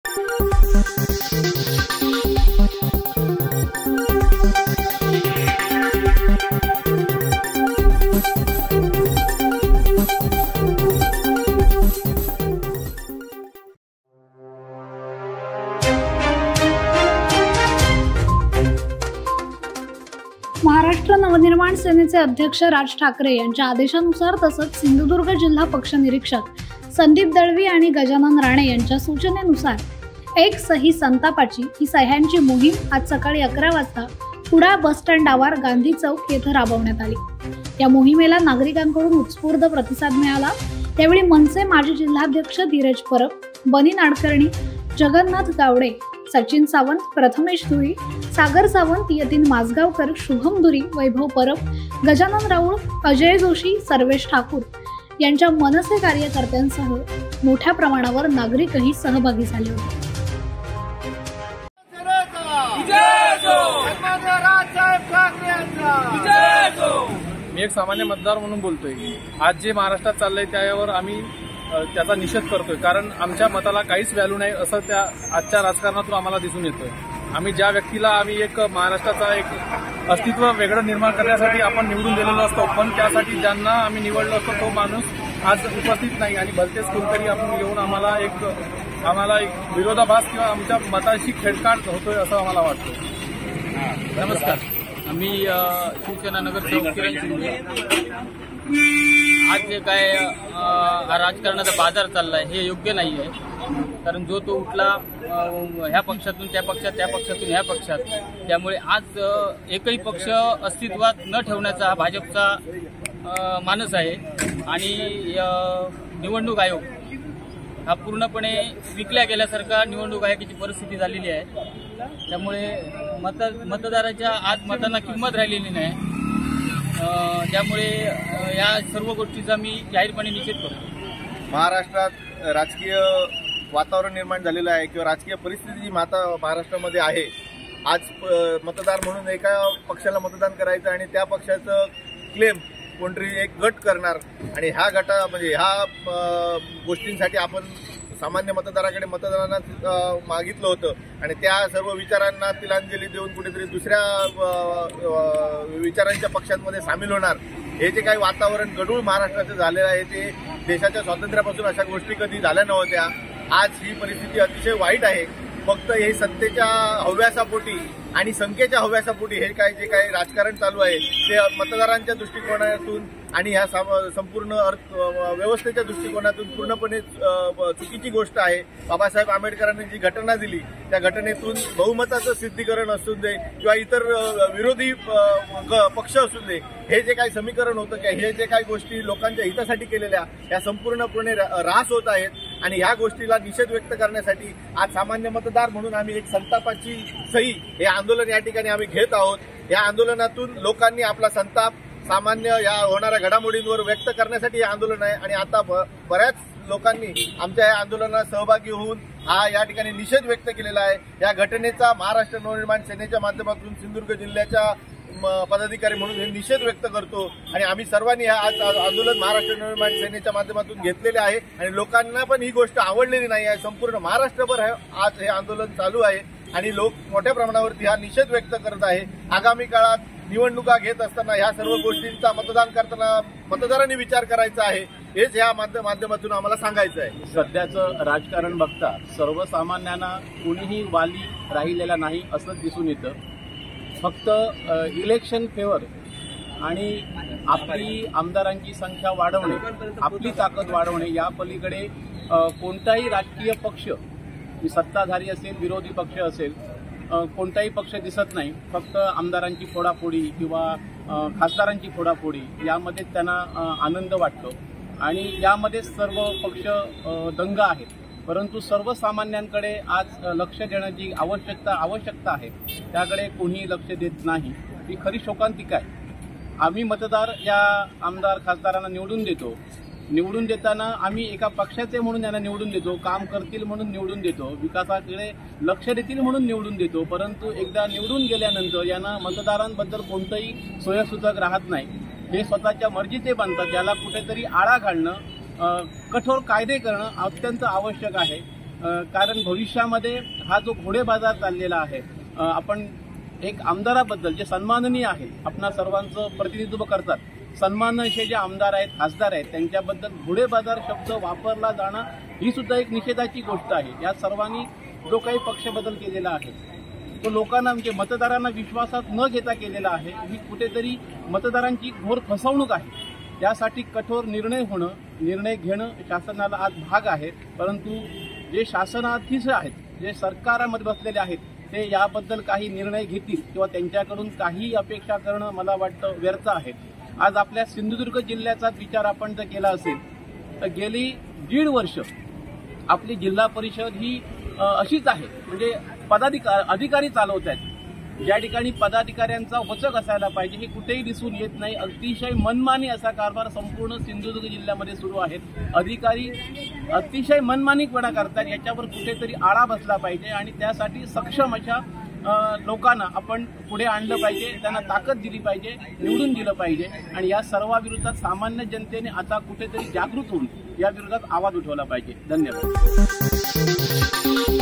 महाराष्ट्र नवनिर्माण सेनेचे अध्यक्ष राज ठाकरे यांच्या आदेशानुसार तसंच सिंधुदुर्ग जिल्हा पक्ष निरीक्षक संदीप दळवी आणि गजानन राणे यांच्या सूचनेनुसार एक सही संतापाची ही सह्यांची मोहीम आज सकाळी 11 वाजता कुडाळ बस स्टँड आवार गांधी चौक येथे राबवण्यात आली। या मोहिमेला नागरिकांकडून उत्स्फूर्त प्रतिसाद मिळाला। त्यावेळी मनसे माजी जिल्हाध्यक्ष धीरज परब, बनी नाडकर्णी, जगन्नाथ गावडे, सचिन सावंत, प्रथमेश धुळी, सागर सावंत, यतीन माजगावकर, शुभम धुरी, वैभव परब, गजानन राऊळ, अजय जोशी, सर्वेश ठाकूर यांच्या मनसे कार्यकर्त्यांसह मोठ्या प्रमाणावर नागरिकही सहभागी झाले होते। मी एक सामान्य मतदार म्हणून बोलतोय। आज जे महाराष्ट्रात चाललंय त्यावर आम्ही त्याचा निषेध करतोय, कारण आमच्या मताला काहीच व्हॅल्यू नाही असं त्या आजच्या राजकारणातून आम्हाला दिसून येतोय। आम्ही ज्या व्यक्तीला आम्ही एक महाराष्ट्राचा एक अस्तित्व वेगळं निर्माण करण्यासाठी आपण निवडून दिलेलो असतो, पण त्यासाठी ज्यांना आम्ही निवडलो असतो तो माणूस आज उपस्थित नाही आणि भलतेच कोणतरी आपण येऊन आम्हाला एक विरोधाभास किंवा आमच्या मताशी खेळकाट होतोय असं आम्हाला वाटतं। नमस्कार, आम्ही शिवसेना नगर सेवक किरण शिंदे। आज जे काय राजकारणाचा बाजार चाललाय हे योग्य नाही आहे, कारण जो तो उठला ह्या पक्षातून त्या पक्षात, त्या पक्षातून ह्या पक्षात, त्यामुळे आज एकही पक्ष अस्तित्वात न ठेवण्याचा हा भाजपचा मानस आहे आणि निवडणूक आयोग हा पूर्णपणे विकल्या गेल्यासारखा निवडणूक आयोगाची परिस्थिती झालेली आहे। त्यामुळे मतदाराच्या आज मतांना किंमत राहिलेली नाही, त्यामुळे या सर्व गोष्टीचा मी जाहीरपणे निषेध करतो। महाराष्ट्रात राजकीय वातावरण निर्माण झालेलं आहे किंवा राजकीय परिस्थिती जी महाराष्ट्रामध्ये आहे, आज मतदार म्हणून एका पक्षाला मतदान करायचं आणि त्या पक्षाचं क्लेम कोणतरी एक गट करणार आणि ह्या गोष्टींसाठी आपण सामान्य मतदाराकडे मतदानात मागितलं होतं आणि त्या सर्व विचारांना तिलांजली देऊन कुठेतरी दुसऱ्या विचारांच्या पक्षांमध्ये सामील होणार, हे जे काही वातावरण गढूळ महाराष्ट्राचं झालेलं आहे ते देशाच्या स्वातंत्र्यापासून अशा गोष्टी कधी झाल्या नव्हत्या। आज ही परिस्थिती अतिशय वाईट आहे। फक्त हे सत्तेच्या हव्यासापोटी आणि संख्येच्या हव्यासापोटी हे जे काही राजकारण चालू आहे ते मतदारांच्या दृष्टिकोनातून आणि ह्या संपूर्ण व्यवस्थेच्या दृष्टिकोनातून पूर्णपणे चुकीची गोष्ट आहे। बाबासाहेब आंबेडकरांनी जी घटना दिली त्या घटनेतून बहुमताचं सिद्धीकरण असू दे किंवा इतर विरोधी पक्ष असू दे, हे जे काही समीकरण होतं किंवा हे जे काही गोष्टी लोकांच्या हितासाठी केलेल्या या संपूर्णपणे ऱ्हास होत आहेत आणि ह्या गोष्टीला निषेध व्यक्त करण्यासाठी आज सामान्य मतदार म्हणून आम्ही एक संतापाची सही हे आंदोलन या ठिकाणी आम्ही घेत आहोत। या आंदोलनातून लोकांनी आपला संताप सामान्य या होणाऱ्या घडामोडींवर व्यक्त करण्यासाठी हे आंदोलन आहे आणि आता बऱ्याच लोकांनी आमच्या या आंदोलनात सहभागी होऊन हा या ठिकाणी निषेध व्यक्त केलेला आहे। या घटनेचा महाराष्ट्र नवनिर्माण सेनेच्या माध्यमातून सिंधुदुर्ग जिल्ह्याच्या पदाधिकारी म्हणून हे निषेध व्यक्त करतो आणि आम्ही सर्वांनी आज आंदोलन महाराष्ट्र नवनिर्माण सेनेच्या माध्यमातून घेतलेले आहे आणि लोकांना पण ही गोष्ट आवडलेली नाही आहे। संपूर्ण महाराष्ट्रभर आज हे आंदोलन चालू आहे आणि लोक मोठ्या प्रमाणावरती हा निषेध व्यक्त करत आहे। आगामी काळात निवडणुका घेत असताना ह्या सर्व गोष्टींचा मतदान करताना मतदारांनी विचार करायचा आहे, हेच या माध्यमातून आम्हाला सांगायचं आहे। सध्याचं राजकारण बघता सर्वसामान्यांना कोणीही वाली राहिलेला नाही असं दिसून येतं। फक्त इलेक्शन फेवर आणि आपली आमदारांची संख्या वाढवणे, आपली ताकद वाढवणे या पलीकडे कोणताही राजकीय पक्ष, सत्ताधारी असेल विरोधी पक्ष असेल, कोणताही पक्ष दिसत नाही। फक्त आमदारांची फोडाफोडी किंवा खासदारांची फोडाफोडी यामध्ये त्यांना आनंद वाटतो आणि यामध्ये सर्व पक्ष दंग आहेत। परंतु सर्वसामान्यांकडे आज लक्ष देण्याची आवश्यकता आहे, त्याकडे कोणीही लक्ष देत नाही। ही खरी शोकांतिका आहे। आम्ही मतदार या आमदार खासदारांना निवडून देतो, निवडून देताना आम्ही एका पक्षाचे म्हणून यांना निवडून देतो, काम करतील म्हणून निवडून देतो, विकासाकडे लक्ष देतील म्हणून निवडून देतो। परंतु एकदा निवडून गेल्यानंतर यांना मतदारांबद्दल कोणतंही सोयसूचक राहत नाही। हे स्वतःच्या मर्जीचे बनतात, ज्याला कुठेतरी आळा घालणं, कठोर कायदे करणं अत्यंत आवश्यक आहे। कारण भविष्यामध्ये हा जो घोडे बाजार चाललेला आहे, आपण एक आमदाराबद्दल जे सन्माननीय आहे, आपणा सर्वांचं प्रतिनिधित्व करतात, सन्मानाचे जे आमदार आहेत, खासदार आहेत, त्यांच्याबद्दल घोडे बाजार शब्द वापरला जाणं ही सुद्धा एक निषेधाची गोष्ट आहे। या सर्वांनी जो काही पक्ष बदल केलेला आहे तो लोकांना म्हणजे मतदारांना विश्वासात न घेता केलेला आहे। ही कुठेतरी मतदारांची घोर फसवणूक आहे। त्यासाठी कठोर निर्णय घेणं शासनाला आज भाग आहे। परंतु जे शासनाधीश आहेत, जे सरकारामध्ये बसलेले आहेत, ते याबद्दल काही निर्णय घेतील किंवा त्यांच्याकडून काही अपेक्षा करणं मला वाटतं व्यर्थ आहे। आज आपल्या सिंधुदुर्ग जिल्ह्याचा विचार आपण जर केला असेल तर गेली 1.5 वर्ष आपली जिल्हा परिषद ही अशीच आहे, म्हणजे अधिकारी चालवत आहेत। ज्या ठिकाणी पदाधिकाऱ्यांचा वचक असायला पाहिजे हे कुठेही दिसून येत नाही। अतिशय मनमानी असा कारभार संपूर्ण सिंधुदुर्ग जिल्ह्यामध्ये सुरू आहे। अधिकारी अतिशय मनमानीपणा करतात, याच्यावर कुठेतरी आळा बसला पाहिजे आणि त्यासाठी सक्षम अशा लोकांना आपण पुढे आणलं पाहिजे, त्यांना ताकद दिली पाहिजे, निवडून दिलं पाहिजे आणि या सर्वाविरोधात सामान्य जनतेने आता कुठेतरी जागृत होऊन या विरोधात आवाज उठवला पाहिजे। धन्यवाद।